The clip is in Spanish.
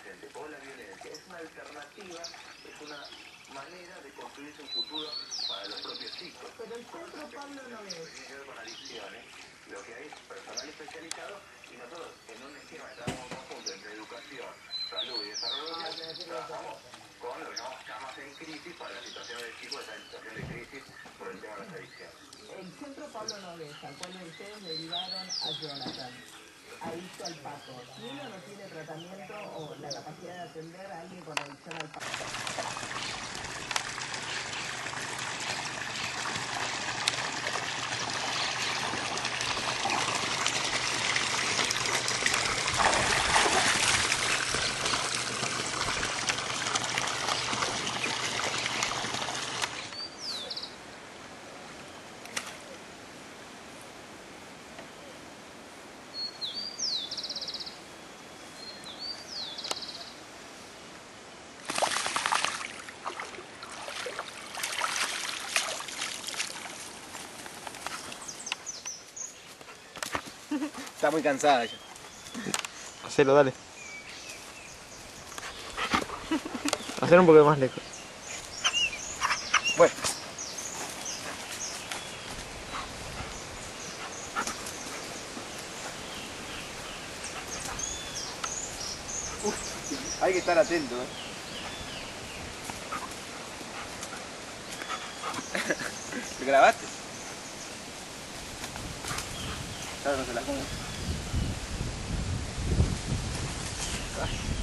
presente o la violencia es una alternativa, es una manera de construirse un futuro para los propios chicos. Pero el centro, Pablo, no es. Tiene que ver con adicciones, lo que hay es personal especializado y nosotros en un esquema de trabajo conjunto entre educación, salud y desarrollo trabajamos con lo que llamamos camas en crisis para las situaciones de chicos que están en situación de crisis por el tema de las adicciones. El centro Pablo Nogués, al cual ustedes derivaron a Jonathan, ahí está el Paco. Si uno no tiene tratamiento o la capacidad de atender a alguien con adicción al Paco. Está muy cansada ya. Hacelo, dale. Hacer un poco más lejos. Bueno. Hay que estar atento, ¿Te grabaste? Claro, no se la jodas.